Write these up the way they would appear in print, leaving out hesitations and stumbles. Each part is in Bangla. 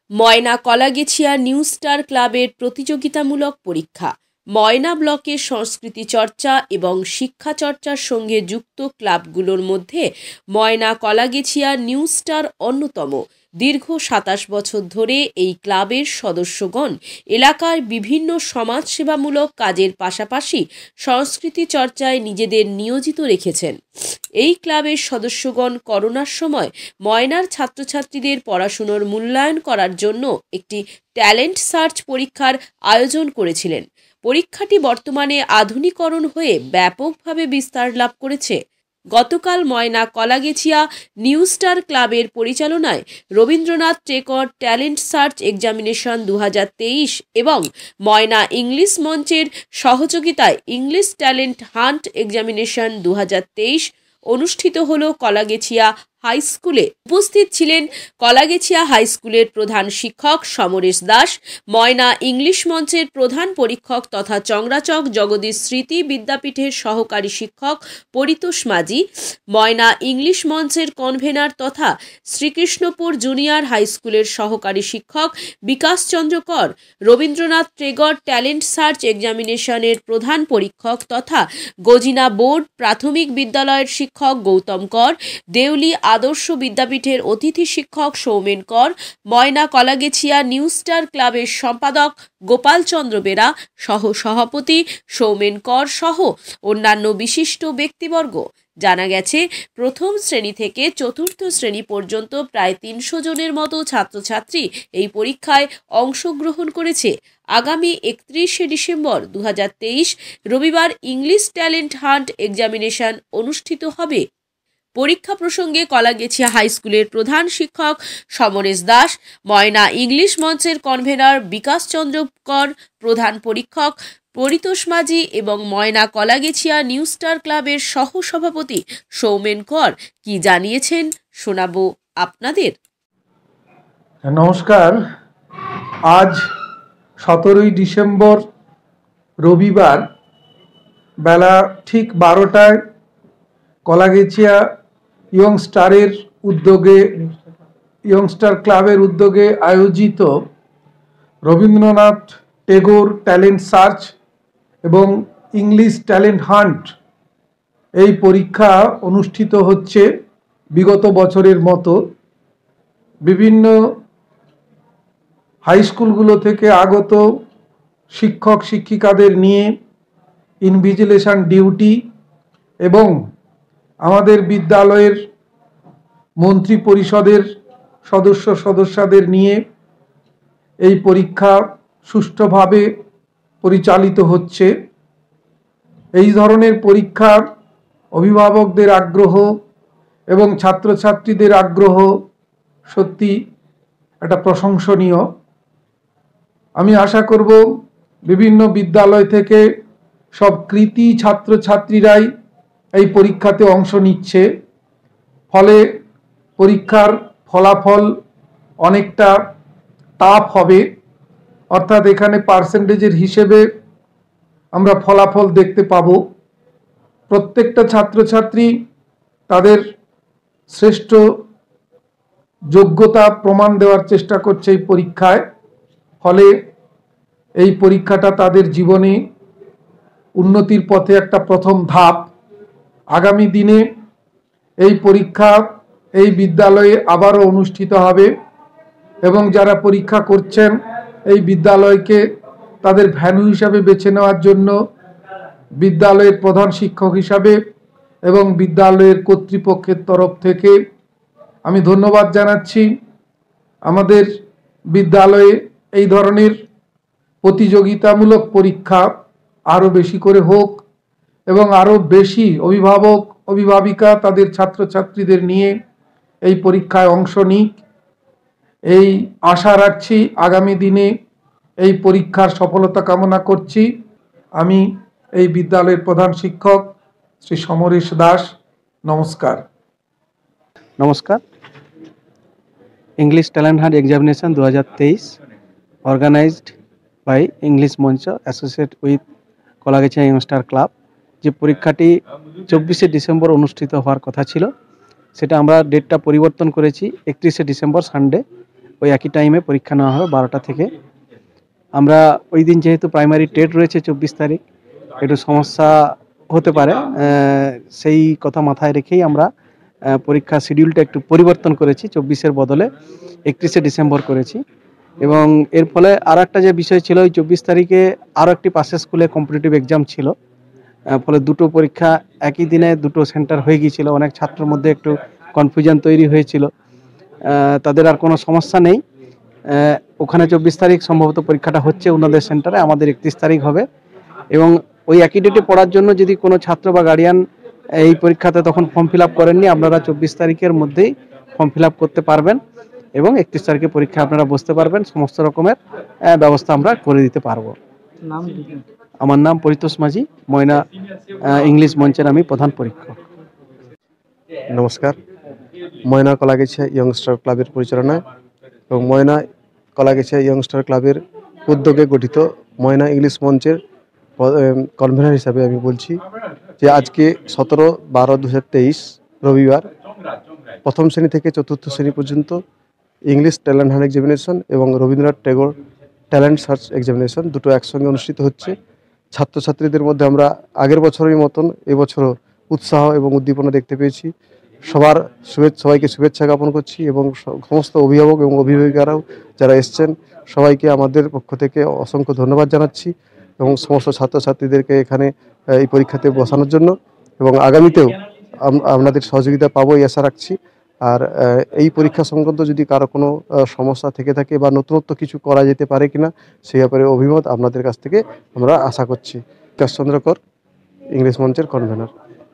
ময়না কলাগেছিয়া নিউ স্টার ক্লাবের প্রতিযোগিতামূলক পরীক্ষা। ময়না ব্লকের সংস্কৃতি চর্চা এবং শিক্ষা চর্চার সঙ্গে যুক্ত ক্লাবগুলোর মধ্যে ময়না কলাগেছিয়া নিউ স্টার অন্যতম। দীর্ঘ ২৭ বছর ধরে এই ক্লাবের সদস্যগণ এলাকার বিভিন্ন সমাজসেবামূলক কাজের পাশাপাশি সংস্কৃতি চর্চায় নিজেদের নিয়োজিত রেখেছেন। এই ক্লাবের সদস্যগণ করোনার সময় ময়নার ছাত্রছাত্রীদের পড়াশুনোর মূল্যায়ন করার জন্য একটি ট্যালেন্ট সার্চ পরীক্ষার আয়োজন করেছিলেন। পরীক্ষাটি বর্তমানে আধুনিকরণ হয়ে ব্যাপকভাবে বিস্তার লাভ করেছে। গতকাল ময়না কলাগেছিয়া নিউ স্টার ক্লাবের পরিচালনায় Rabindranath Tagore talent search examination ২০২৩ এবং ময়না ইংলিশ মঞ্চের সহযোগিতায় ইংলিশ ট্যালেন্ট হান্ট এক্সামিনেশন ২০২৩ অনুষ্ঠিত হল কলাগেছিয়া হাই স্কুলে। উপস্থিত ছিলেন কলাগেছিয়া হাই স্কুলের প্রধান শিক্ষক সমরেশ দাস, ময়না ইংলিশ মঞ্চের প্রধান পরীক্ষক তথা চংরাচক জগদীশ স্মৃতি বিদ্যাপীঠের সহকারী শিক্ষক পরিতোষ মাঝি, ময়না ইংলিশ মঞ্চের কনভেনার তথা শ্রীকৃষ্ণপুর জুনিয়র হাই স্কুলের সহকারী শিক্ষক বিকাশ চন্দ্র কর, রবীন্দ্রনাথ টেগর ট্যালেন্ট সার্চ এক্সামিনেশনের প্রধান পরীক্ষক তথা গজিনা বোর্ড প্রাথমিক বিদ্যালয়ের শিক্ষক গৌতম কর, দেউলি আদর্শ বিদ্যাপীঠের অতিথি শিক্ষক সৌমেন কর, ময়না কলাগেছিয়া নিউ স্টার ক্লাবের সম্পাদক গোপাল চন্দ্র বেরা, সহ সভাপতি সৌমেন কর সহ অন্যান্য বিশিষ্ট ব্যক্তিবর্গ। জানা গেছে, প্রথম শ্রেণী থেকে চতুর্থ শ্রেণী পর্যন্ত প্রায় ৩০০ জনের মতো ছাত্রছাত্রী এই পরীক্ষায় অংশগ্রহণ করেছে। আগামী ৩১শে ডিসেম্বর ২০২৩ রবিবার ইংলিশ ট্যালেন্ট হান্ট এক্সামিনেশন অনুষ্ঠিত হবে। পরীক্ষা প্রসঙ্গে কলাগেছিয়া হাই স্কুলের প্রধান শিক্ষক সমরেশ দাস, ময়না ইংলিশ মঞ্চের কনভেনার বিকাশ চন্দ্র কর, প্রধান পরীক্ষক পরিতোষ মাঝি এবং ময়না কলাগেছিয়া নিউ স্টার ক্লাবের সহ সভাপতি সৌমেন কর কি জানিয়েছেন শোনাবো আপনাদের। নমস্কার। আজ ১৭ই ডিসেম্বর রবিবার বেলা ঠিক ১২টায় কলাগেছিয়া ইয়ংস্টার ক্লাবের উদ্যোগে আয়োজিত রবীন্দ্রনাথ টেগোর ট্যালেন্ট সার্চ এবং ইংলিশ ট্যালেন্ট হান্ট এই পরীক্ষা অনুষ্ঠিত হচ্ছে বিগত বছরের মতো। বিভিন্ন হাই স্কুলগুলো থেকে আগত শিক্ষক শিক্ষিকাদের নিয়ে ইনভিজিলেশন ডিউটি এবং আমাদের বিদ্যালয়ের মন্ত্রী পরিষদের সদস্যদের নিয়ে এই পরীক্ষা সুষ্ঠুভাবে পরিচালিত হচ্ছে। এই ধরনের পরীক্ষা অভিভাবকদের আগ্রহ এবং ছাত্রছাত্রীদের আগ্রহ সত্যি একটা প্রশংসনীয়। আমি আশা করব বিভিন্ন বিদ্যালয় থেকে সব কৃতী ছাত্রছাত্রীরাই এই পরীক্ষাতে অংশ নিচ্ছে, ফলে পরীক্ষার ফলাফল অনেকটা টাফ হবে। অর্থাৎ এখানে পার্সেন্টেজের হিসেবে আমরা ফলাফল দেখতে পাব। প্রত্যেকটা ছাত্রছাত্রী তাদের শ্রেষ্ঠ যোগ্যতা প্রমাণ দেওয়ার চেষ্টা করছে এই পরীক্ষায়। ফলে এই পরীক্ষাটা তাদের জীবনে উন্নতির পথে একটা প্রথম ধাপ। আগামী দিনে এই পরীক্ষা এই বিদ্যালয়ে আবারও অনুষ্ঠিত হবে এবং যারা পরীক্ষা করছেন এই বিদ্যালয়কে তাদের ভ্যানু হিসাবে বেছে নেওয়ার জন্য বিদ্যালয়ের প্রধান শিক্ষক হিসাবে এবং বিদ্যালয়ের কর্তৃপক্ষের তরফ থেকে আমি ধন্যবাদ জানাচ্ছি। আমাদের বিদ্যালয়ে এই ধরনের প্রতিযোগিতামূলক পরীক্ষা আরও বেশি করে হোক এবং আরও বেশি অভিভাবক অভিভাবিকা তাদের ছাত্রছাত্রীদের নিয়ে এই পরীক্ষায় অংশ নিক, এই আশা রাখছি। আগামী দিনে এই পরীক্ষার সফলতা কামনা করছি। আমি এই বিদ্যালয়ের প্রধান শিক্ষক শ্রী সমরেশ দাস। নমস্কার। নমস্কার। English talent hunt examination 2023 organised by English Mancha associate with Kalagechhia youngster club. যে পরীক্ষাটি 24শে ডিসেম্বর অনুষ্ঠিত হওয়ার কথা ছিল, সেটা আমরা ডেটটা পরিবর্তন করেছি 31শে ডিসেম্বর সানডে ওই একই টাইমে পরীক্ষা নেওয়া হবে 12টা থেকে। আমরা ওই দিন যেহেতু প্রাইমারি টেট রয়েছে 24 তারিখ, একটু সমস্যা হতে পারে, সেই কথা মাথায় রেখেই আমরা পরীক্ষা শিডিউলটা একটু পরিবর্তন করেছি, 24-এর বদলে 31শে ডিসেম্বর করেছি। এবং এর ফলে আর একটা যে বিষয় ছিল, ওই 24 তারিখে আরও একটি পাশের স্কুলে কম্পিটিটিভ এক্সাম ছিল, ফলে দুটো পরীক্ষা একই দিনে দুটো সেন্টার হয়ে গিয়েছিল। অনেক ছাত্রের মধ্যে একটু কনফিউশন তৈরি হয়েছিল। তাদের আর কোনো সমস্যা নেই, ওখানে 24 তারিখ সম্ভবত পরীক্ষাটা হচ্ছে ওনাদের সেন্টারে, আমাদের 31 তারিখ হবে। এবং ওই একই ডেটে পড়ার জন্য যদি কোনো ছাত্র বা গার্ডিয়ান এই পরীক্ষাতে তখন ফর্ম ফিল আপ করেননি, আপনারা 24 তারিখের মধ্যেই ফর্ম ফিল আপ করতে পারবেন এবং 31 তারিখে পরীক্ষা আপনারা বসতে পারবেন। সমস্ত রকমের ব্যবস্থা আমরা করে দিতে পারবো। আমার নাম পরিতোষ মাঝি, ময়না ইংলিশ মঞ্চের আমি প্রধান পরীক্ষক। নমস্কার। ময়না কলাগাছিয়া ইয়ংস্টার ক্লাবের পরিচালনায় এবং ময়না কলাগাছিয়া ইয়ংস্টার ক্লাবের উদ্যোগে গঠিত ময়না ইংলিশ মঞ্চের কনভেনার হিসাবে আমি বলছি যে আজকে 17/12/2023 রবিবার প্রথম শ্রেণী থেকে চতুর্থ শ্রেণী পর্যন্ত ইংলিশ ট্যালেন্ট হান্ট এক্সামিনেশন এবং Rabindranath Tagore talent search examination দুটো একসঙ্গে অনুষ্ঠিত হচ্ছে। ছাত্রছাত্রীদের মধ্যে আমরা আগের বছরের মতন এবছরও উৎসাহ এবং উদ্দীপনা দেখতে পেয়েছি। সবাইকে শুভেচ্ছা জ্ঞাপন করছি এবং সমস্ত অভিভাবক এবং অভিভাবিকারাও যারা এসছেন সবাইকে আমাদের পক্ষ থেকে অসংখ্য ধন্যবাদ জানাচ্ছি এবং সমস্ত ছাত্রছাত্রীদেরকে এখানে এই পরীক্ষাতে বসানোর জন্য, এবং আগামীতেও আপনাদের সহযোগিতা পাবো এই আশা রাখছি। আর এই পরীক্ষা সংক্রান্ত যদি কারো কোনো সমস্যা থেকে থাকে বা নতুনত্ব কিছু করা যেতে পারে কিনা সেই ব্যাপারে অভিমত আপনাদের কাছ থেকে আমরা আশা করছি। বিকাশ চন্দ্র কর, ইংলিশ মঞ্চের কনভেনার।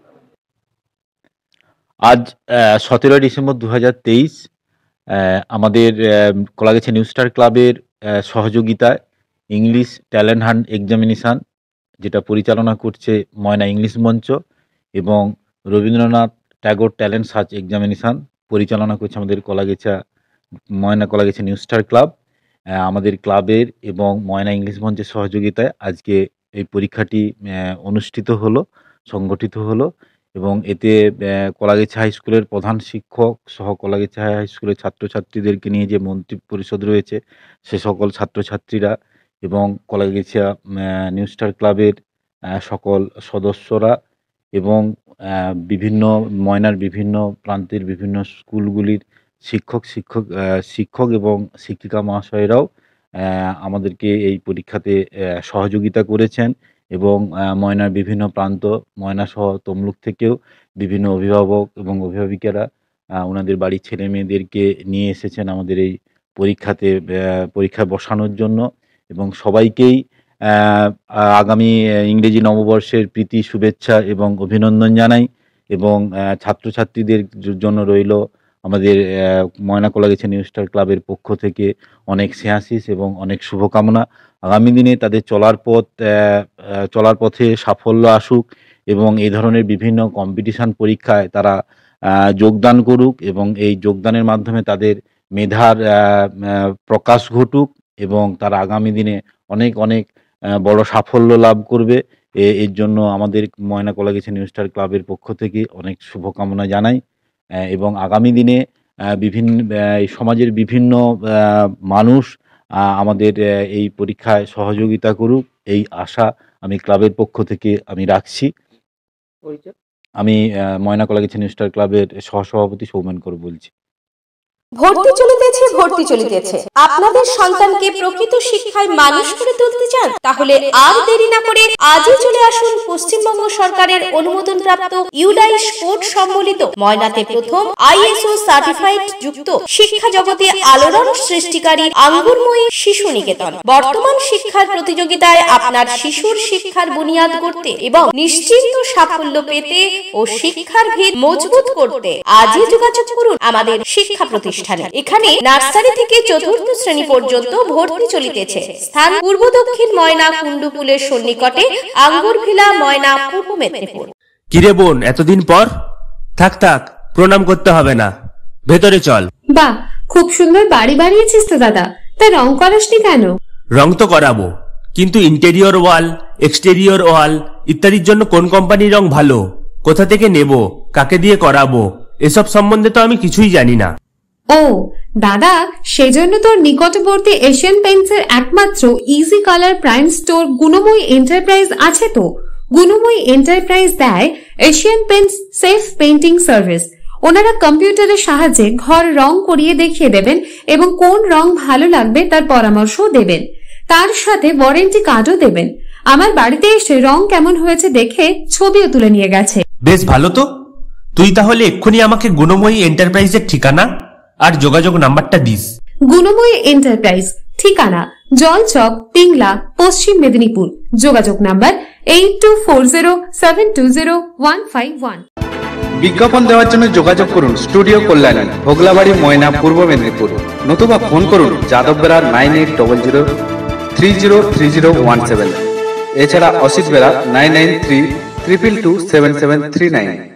আজ 17 ডিসেম্বর 2023 আমাদের কলাগাছিয়া নিউ স্টার ক্লাবের সহযোগিতায় ইংলিশ ট্যালেন্ট হান্ট এক্সামিনেশান যেটা পরিচালনা করছে ময়না ইংলিশ মঞ্চ এবং Rabindranath Tagore talent search examination পরিচালনা করছে আমাদের Moyna Kalagachhia new star club. আমাদের ক্লাবের এবং ময়না ইংলিশ মঞ্চের সহযোগিতায় আজকে এই পরীক্ষাটি সংগঠিত হলো এবং এতে কলাগাছিয়া হাই স্কুলের প্রধান শিক্ষক সহ কলাগাছিয়া হাই স্কুলের ছাত্রছাত্রীদেরকে নিয়ে যে মন্ত্রী পরিষদ রয়েছে সে সকল ছাত্রছাত্রীরা এবং কলাগাছিয়া নিউ স্টার ক্লাবের সকল সদস্যরা এবং ময়নার বিভিন্ন প্রান্তের বিভিন্ন স্কুলগুলির শিক্ষক এবং শিক্ষিকা মহাশয়েরাও আমাদেরকে এই পরীক্ষাতে সহযোগিতা করেছেন এবং ময়নার বিভিন্ন প্রান্ত, ময়না সহ তমলুক থেকেও বিভিন্ন অভিভাবক এবং অভিভাবিকারা ওনাদের বাড়ির ছেলে মেয়েদেরকে নিয়ে এসেছেন আমাদের এই পরীক্ষায় বসানোর জন্য। এবং সবাইকেই আগামী ইংরেজি নববর্ষের প্রীতি শুভেচ্ছা এবং অভিনন্দন জানাই এবং ছাত্রছাত্রীদের জন্য রইল আমাদের ময়না কলাগাছিয়া নিউ স্টার ক্লাবের পক্ষ থেকে অনেক স্নেহাশিস এবং অনেক শুভকামনা। আগামী দিনে তাদের চলার পথে সাফল্য আসুক এবং এই ধরনের বিভিন্ন কম্পিটিশান পরীক্ষায় তারা যোগদান করুক এবং এই যোগদানের মাধ্যমে তাদের মেধার প্রকাশ ঘটুক এবং তারা আগামী দিনে অনেক বড় সাফল্য লাভ করবে। এর জন্য আমাদের ময়না কলাগাছিয়া নিউ স্টার ক্লাবের পক্ষ থেকে অনেক শুভকামনা জানাই এবং আগামী দিনে সমাজের বিভিন্ন মানুষ আমাদের এই পরীক্ষায় সহযোগিতা করুক এই আশা আমি ক্লাবের পক্ষ থেকে আমি রাখছি। আমি ময়না কলাগাছিয়া নিউ স্টার ক্লাবের সহসভাপতি সৌমেন কর বলছি। ভর্তি চলিতেছে। আপনাদের সন্তানকে প্রকৃত শিক্ষায় মানুষ করে তুলতে চান? তাহলে আর দেরি না করে আজই চলে আসুন পশ্চিমবঙ্গ সরকারের অনুমোদনপ্রাপ্ত ইউডাইস কোড সম্বলিত ময়নাতে প্রথম ISO সার্টিফাইড যুক্ত শিক্ষা জগতে আলোড়ন সৃষ্টিকারী আঙ্গুরময়ী শিশু নিকেতন। বর্তমান শিক্ষার প্রতিযোগিতায় আপনার শিশুর শিক্ষার বুনিয়াদ করতে এবং নিশ্চিন্ত সাফল্য পেতে ও শিক্ষার ভিত মজবুত করতে আজই যোগাযোগ করুন আমাদের শিক্ষা প্রতিষ্ঠানে। এখানে নার্সারি থেকে চতুর্থ শ্রেণী পর্যন্ত ভর্তি চলিতেছে। স্থান পূর্ব দক্ষিণ ময়না কুন্ডুপুলের সন্নিকটে আঙ্গুরভিলা, ময়না, পূর্ব মেদিনীপুর। কিরে বোন, এতদিন পর? থাক প্রণাম করতে হবে না, ভেতরে চল। বাহ, খুব সুন্দর বাড়ি বানিয়েছিস তো দাদা, তা রং করাসনি কেন? রং তো করাবো, কিন্তু ইন্টেরিয়র ওয়াল, এক্সটেরিয়র ওয়াল ইত্যাদির জন্য কোন কোম্পানির রং ভালো, কোথা থেকে নেব, কাকে দিয়ে করাবো, এসব সম্বন্ধে তো আমি কিছুই জানি না। ও দাদা, সেজন্য তোর নিকটবর্তী এশিয়ান পেইন্টসের একমাত্র easy colour prime store Gunamoyee enterprise আছে তো। গুণময়ী এন্টারপ্রাইজ দেয় Asian paints safe painting service. ওনারা কম্পিউটারের সাহায্যে ঘর রং করিয়ে দেখিয়ে দেবেন এবং কোন রং ভালো লাগবে তার পরামর্শও দেবেন। তার সাথে ওয়ারেন্টি কার্ডও দেবেন। আমার বাড়িতে এসে রং কেমন হয়েছে দেখে ছবিও তুলে নিয়ে গেছে। বেশ ভালো তো। তুই তাহলে এক্ষুনি আমাকে গুণময়ী এন্টারপ্রাইজের ঠিকানা আর যোগাযোগ নাম্বারটা দিস। গুণময়ী এন্টারপ্রাইজ, ঠিকানা জলচক, পিংলা, পশ্চিম মেদিনীপুর। যোগাযোগ নাম্বার 8240720151। বিজ্ঞাপন দেওয়ার জন্য যোগাযোগ করুন স্টুডিও কল্যাণী, ভোগলাবাড়ি, ময়না, পূর্ব মেদিনীপুর। নতুবা ফোন করুন যাদববেড়া 9800303017। এছাড়া অসিত বেড়া 9932227739।